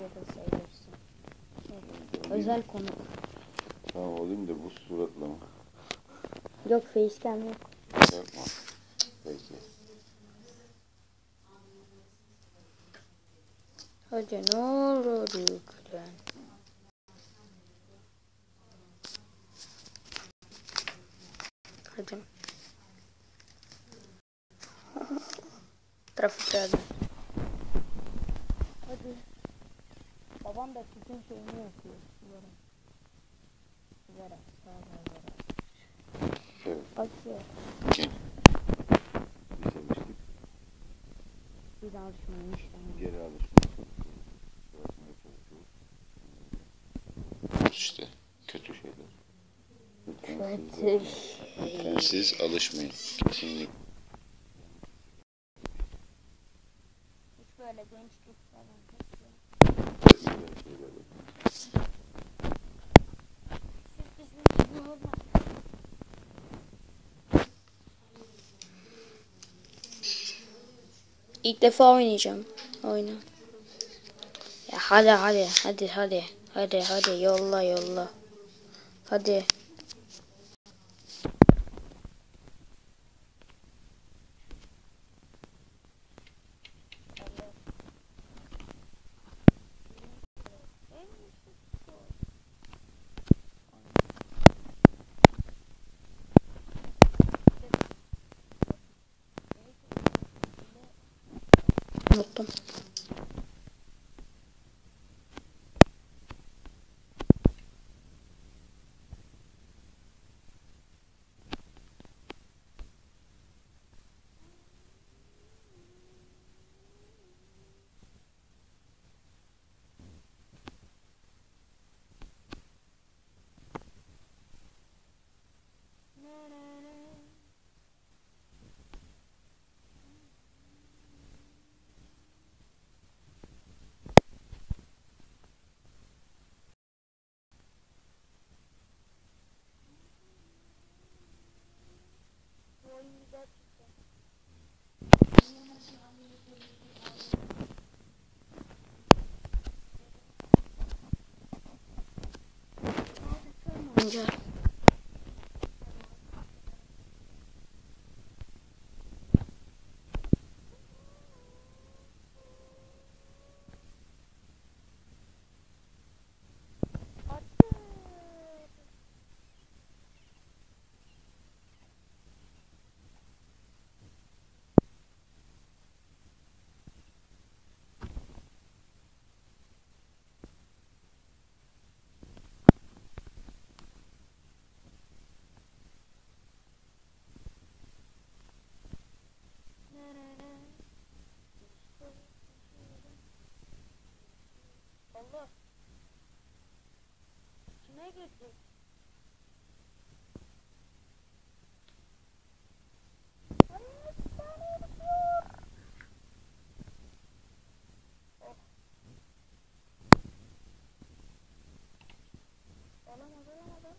da sayılırsın. Evet. Özel konu. Tamam olayım da bu suratla mı? Yok, facecam yok. Yapma. Peki. Hadi ne olur yüklen. Hadi. Trafik geldi. Hadi. Babam da bütün şeyini yapıyor. Sigara. Evet. Bakıyor. Kim? Biz alıştık. Biz alışmaymış. Geri alışmak. Bırakmaya çalışıyoruz. İşte kötü şeyler. Lütfen siz alışmayın. Kesinlikle. Hiç böyle gençlik falan. Güzel şeyler yapın. Siz bizim gibi olmaz. İlk defa oynayacağım. Oyna. Ya hadi yolla. Hadi. Unuttum. Oyuncu. Allah. Kime girdik? Olamaz.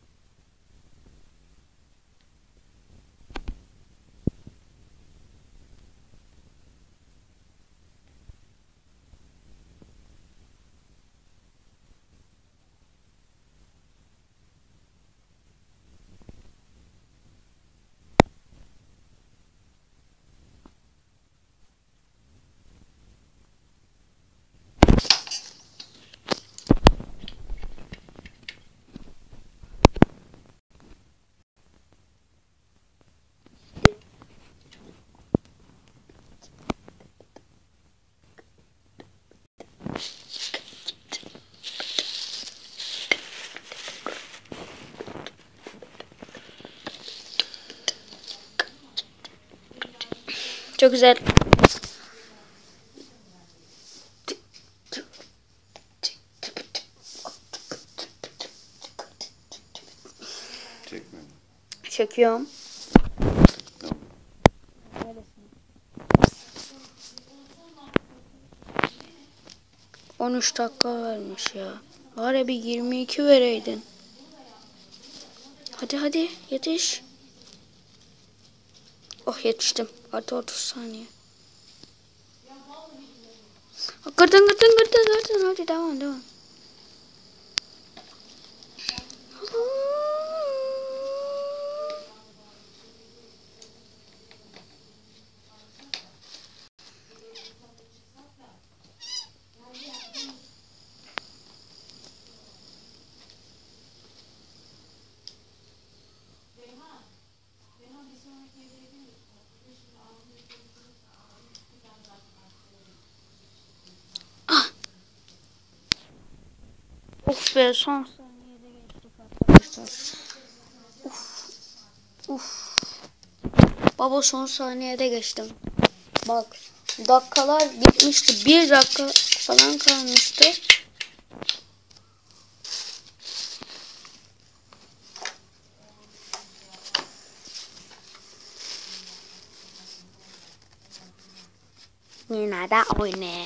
Çok güzel. Çekme. Çekiyorum. Tamam. 13 dakika vermiş ya. Var ya, bir 22 vereydin. Hadi yetiş. Oh, yetiştim. Artı 30 saniye. Kırdın. Hadi devam. Of be, son saniyede geçtik arkadaşlar. Uf. Baba, son saniyede geçtim. Bak, dakikalar bitmişti. 1 dakika falan kalmıştı. Yine de oyna.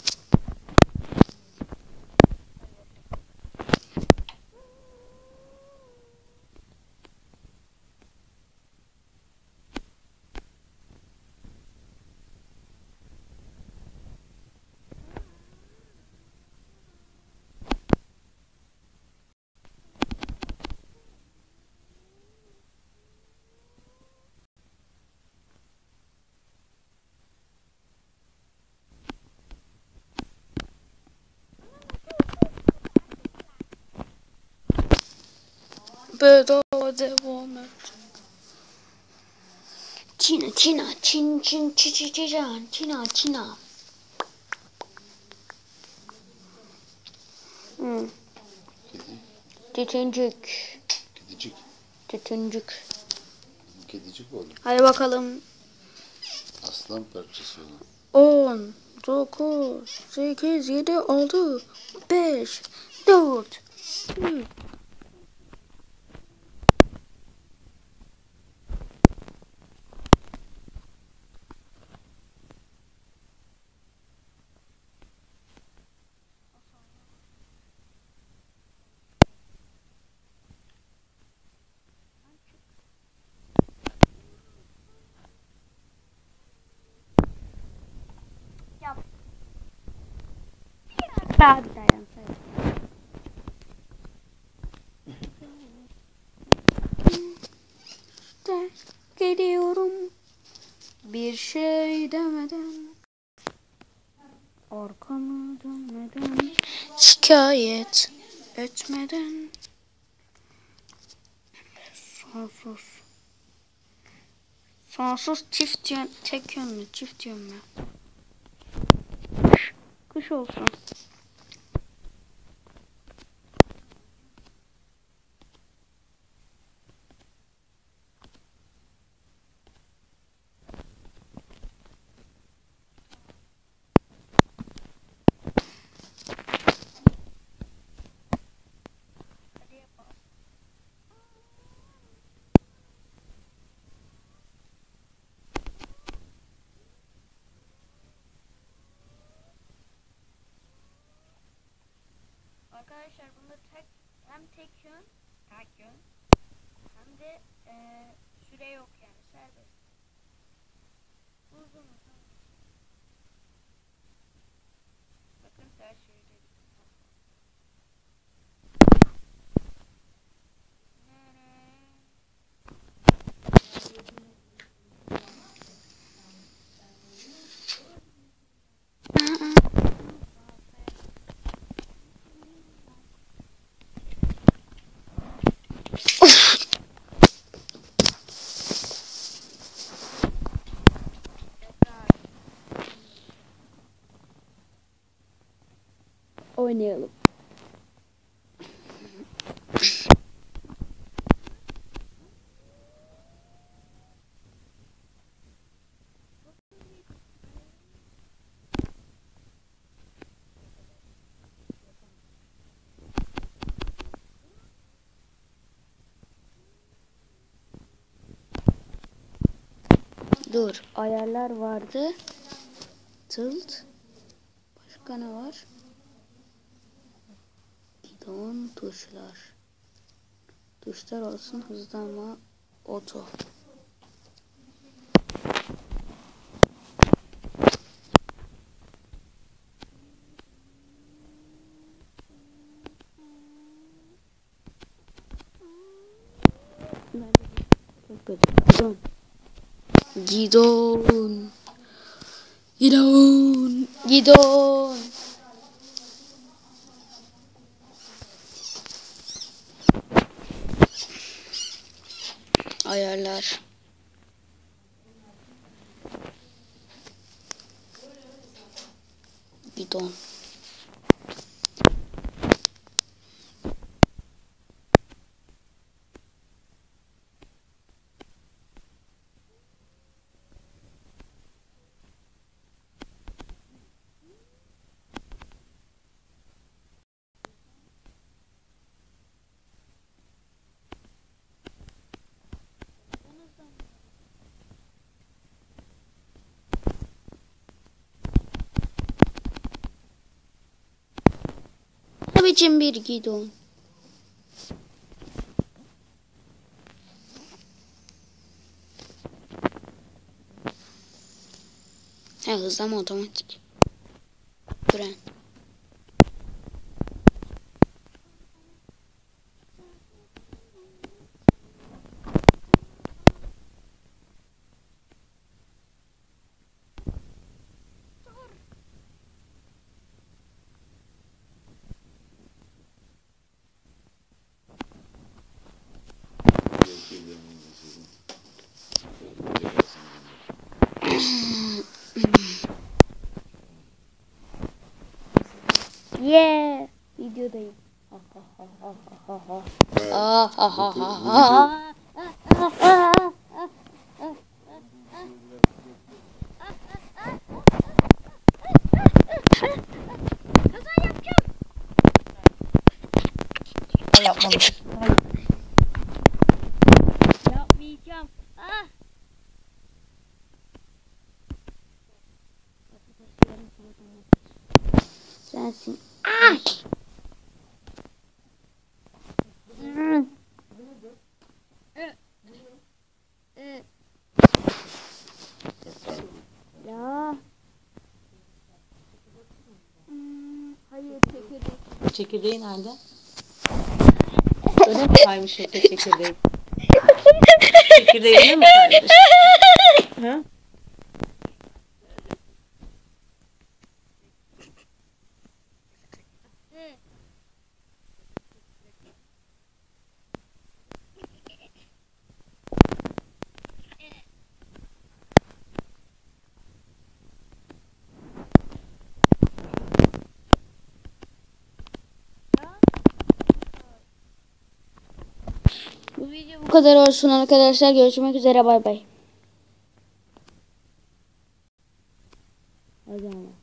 Bedava devam et. Çina. Tütüncük. Kedicik. Tütüncük. Kedicik oldu. Hadi bakalım. Aslan parçası olan. 10, 9, 8, 7, 6, 5, 4, 3. Daha bir dayan. Geliyorum. Bir şey demeden. Arkamı dönmeden. Şikayet etmeden. Sonsuz çift yön, tek yönlü, çift yönlü. Kış olsun. Arkadaşlar bunda hem tek yön hem de süre yok, yani serbest. Uzun. Bakın ters çevirdim. Oynayalım. Dur, ayarlar vardı. Tilt. Başka ne var? Gidon tuşlar. Tuşlar olsun, hızlanma, oto. Gidon. Gidon. Gidon. Gidon. Ayarlar. Gidon. Ne biçim bir gidon? Ha, hızlama otomatik. Fren. Yeah. Videodayım. Yapmamış. Yapmayacağım. Ah. Sensin. Ah. Ya. Hayır, çekirdek. Çekirdeği nerede? Öne mi kaymış yoksa çekirdeği? Çekirdeği öne mi kaymış? Ha? Bu video bu kadar olsun arkadaşlar. Görüşmek üzere. Bay bay. Hadi ama.